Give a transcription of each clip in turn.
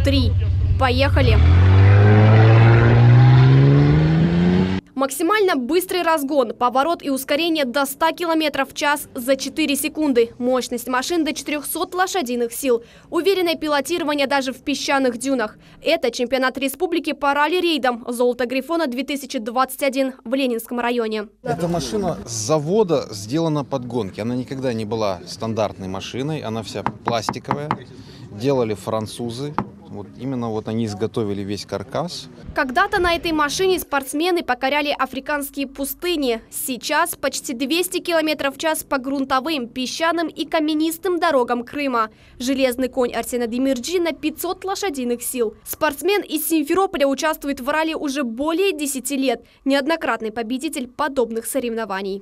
3. Поехали! Максимально быстрый разгон, поворот и ускорение до 100 км в час за 4 секунды. Мощность машин до 400 лошадиных сил. Уверенное пилотирование даже в песчаных дюнах. Это чемпионат республики по ралли-рейдам «Золото Грифона-2021» в Ленинском районе. Эта машина с завода сделана под гонки. Она никогда не была стандартной машиной, она вся пластиковая. Делали французы. Именно они изготовили весь каркас. Когда-то на этой машине спортсмены покоряли африканские пустыни. Сейчас почти 200 км в час по грунтовым, песчаным и каменистым дорогам Крыма. Железный конь Арсена Демирджи на 500 лошадиных сил. Спортсмен из Симферополя участвует в ралли уже более 10 лет. Неоднократный победитель подобных соревнований.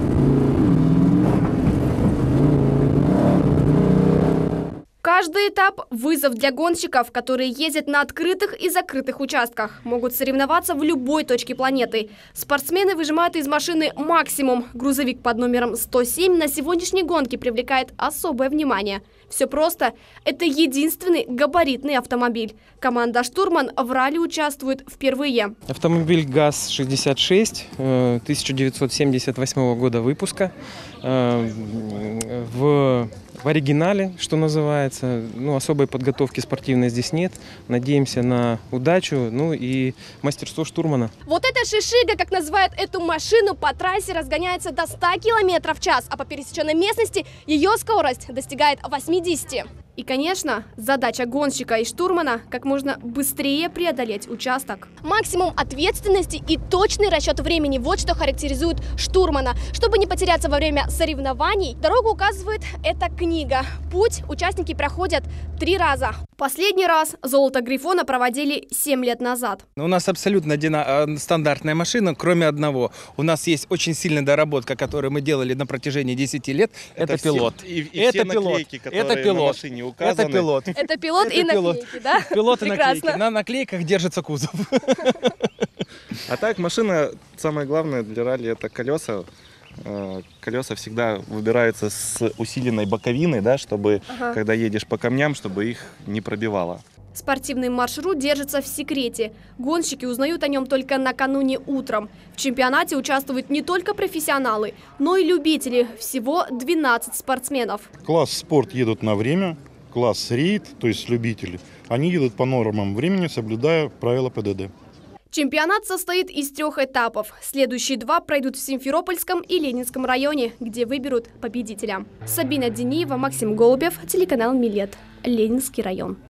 Каждый этап – вызов для гонщиков, которые ездят на открытых и закрытых участках. Могут соревноваться в любой точке планеты. Спортсмены выжимают из машины максимум. Грузовик под номером 107 на сегодняшней гонке привлекает особое внимание. Все просто – это единственный габаритный автомобиль. Команда «Штурман» в ралли участвует впервые. Автомобиль ГАЗ-66 1978 года выпуска. В оригинале, что называется. Особой подготовки спортивной здесь нет. Надеемся на удачу, и мастерство штурмана. Вот эта шишига, как называют эту машину, по трассе разгоняется до 100 км в час, а по пересеченной местности ее скорость достигает 80. И, конечно, задача гонщика и штурмана – как можно быстрее преодолеть участок. Максимум ответственности и точный расчет времени – вот что характеризует штурмана. Чтобы не потеряться во время соревнований, дорогу указывает эта книга. Путь участники проходят 3 раза. Последний раз «Золото Грифона» проводили 7 лет назад. У нас абсолютно стандартная машина, кроме одного. У нас есть очень сильная доработка, которую мы делали на протяжении 10 лет. Это пилот. Это наклейки, которые на машине указаны. Это пилот. Это пилот и наклейки, да? Пилот и наклейки. На наклейках держится кузов. А так, машина, самое главное для ралли, это колеса. Колеса всегда выбираются с усиленной боковиной, да, чтобы, когда едешь по камням, чтобы их не пробивало. Спортивный маршрут держится в секрете. Гонщики узнают о нем только накануне утром. В чемпионате участвуют не только профессионалы, но и любители. Всего 12 спортсменов. Класс спорт едут на время, класс рейд, то есть любители, они едут по нормам времени, соблюдая правила ПДД. Чемпионат состоит из 3 этапов. Следующие 2 пройдут в Симферопольском и Ленинском районе, где выберут победителя. Сабина Дениева, Максим Голубев, телеканал Милет, Ленинский район.